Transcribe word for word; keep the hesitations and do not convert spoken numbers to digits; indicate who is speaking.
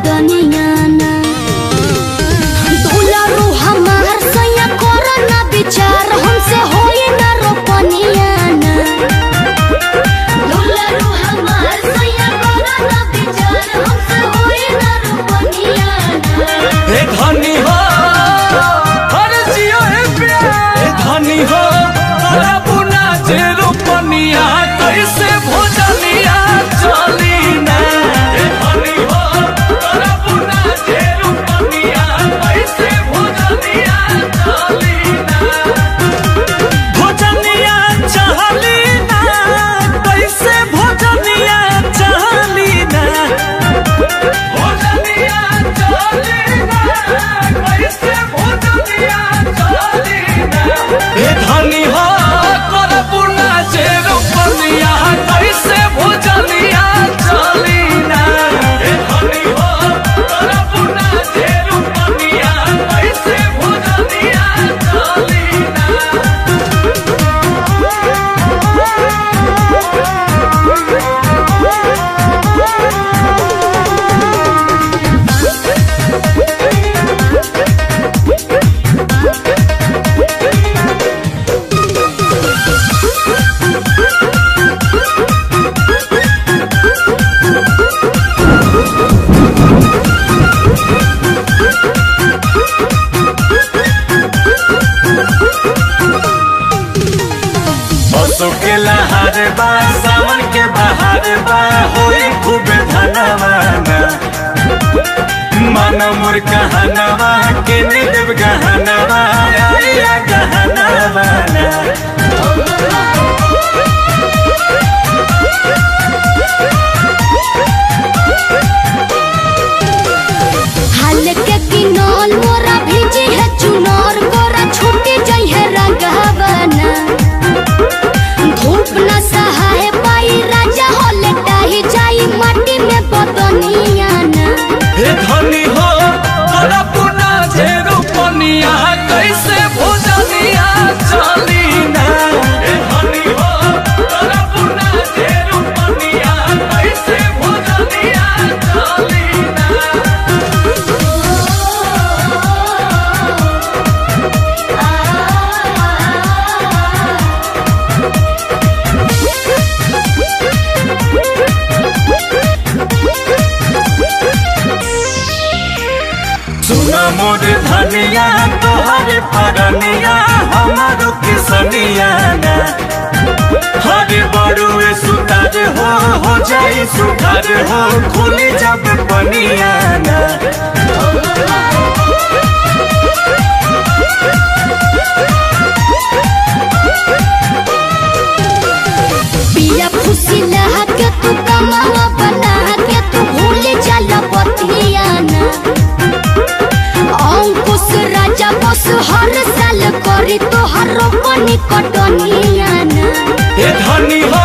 Speaker 1: बदनिया ना दुलारू हमार सैया करो ना विचार हमसे होई ना रोपनिया ना दुलारू हमार सैया करो ना विचार हमसे होई ना रोपनिया ना
Speaker 2: हे धनी हो हर जियो हे प्यार हे धनी हो तोरा बुना जे रोपनिया कैसे भोजनिया चली ना हे धनी हो तोरा बुना जे रोपनिया कैसे भोजनिया चली ना भोजनिया चली ना कैसे भोजनिया चली ना भोजनिया चली ना कैसे भोजनिया चली ना हे धनी हो तोरा बुना जे रोपनिया कैसे भोजनिया चली ना हे धनी हो तोरा बुना जे रोपनिया कैसे भोजनिया चली ना बसो के लहार बा सावन के बहार बा होई खूब धनवाना मानो मोर कहनवा के निदेव गहनवा आया गहनवाना
Speaker 1: हाल के किनौल मोरा भेजी है चुनौर गोरा छूटी जाई है रंगवना धूप न सहाय पाई राजा हो लेटाही जाई माटी में बदनिया ना
Speaker 2: हे धनी हो तोरा पुना जे रोपनिया कैसे भोजनिया चली ना हे धनी हो तोरा पुना जे रोपनिया कैसे भोजनिया चली ना सुना मोर धनिया तोहर परनिया हमारो किसनिया ना हरे बड़ुए सुतार हो हो जाई सुधार हो खुली जब पनिया ना
Speaker 1: पिया खुशी लहा के तू कमावा बना के तू भूल जाला बतिया ना अंकुश राजा बस हर साल करी तो हर रोपनी कटनिया ना
Speaker 2: हे धनी हो